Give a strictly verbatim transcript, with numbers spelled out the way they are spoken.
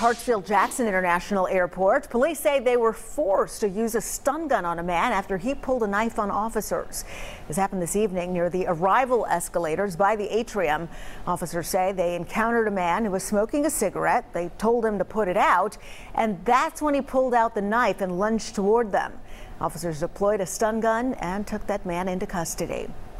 Hartsfield-Jackson International Airport. Police say they were forced to use a stun gun on a man after he pulled a knife on officers. This happened this evening near the arrival escalators by the atrium. Officers say they encountered a man who was smoking a cigarette. They told him to put it out, and that's when he pulled out the knife and lunged toward them. Officers deployed a stun gun and took that man into custody.